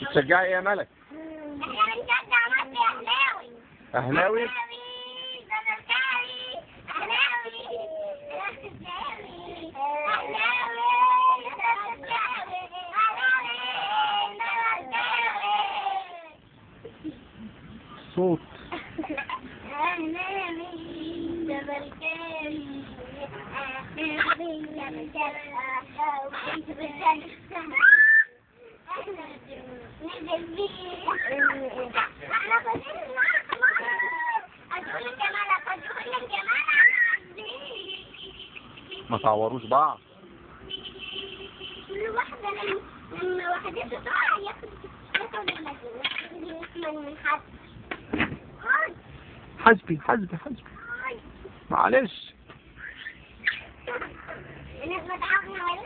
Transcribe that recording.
بتشجعي ايه يا ملك؟ احنا بنشجع مصر اهلاوي. اهلاوي؟ زملكاوي اهلاوي صوت ما تعوروش بعض. كل واحدة لما واحدة تقع ياخد من حد. حسبي معلش. الناس متعاونة